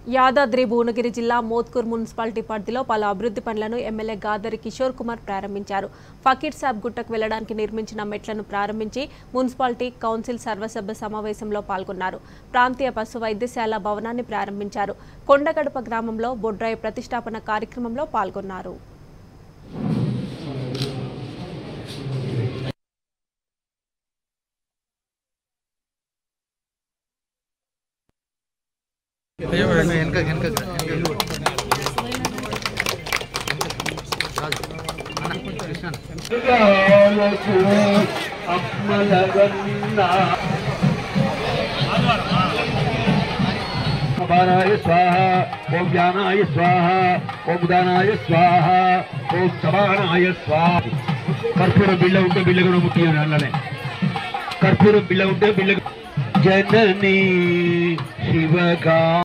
యాదాద్రి భువనగిరి జిల్లా మోత్కూర్ మున్సిపాలిటీ పరిధిలో పలు అభివృద్ధి పనులను ఎమ్మెల్యే గాదరి కిషోర్ కుమార్ ప్రారంభించారు. ఫకీర్ సాబ్ గుట్టకు వెళ్లడానికి నిర్మించిన మెట్లను ప్రారంభించి మున్సిపాలిటీ కౌన్సిల్ సర్వసభ్య సమావేశంలో పాల్గొన్నారు. ప్రాంతీయ పశు వైద్యశాల భవనాన్ని ప్రారంభించారు. కొండగడప గ్రామంలో బొడ్రాయి ప్రతిష్టాపన కార్యక్రమంలో పాల్గొన్నారు. स्वाहा ओम ज्ञानाय स्वाहा ओम दानाय स्वाहा ओम समानाय स्वाहा कर्पूर बिल्ल उंटे बिल्लगनु मुट्टियो नल्लने कर्पूर बिल्ल उंटे बिल्ल जननी शिवगा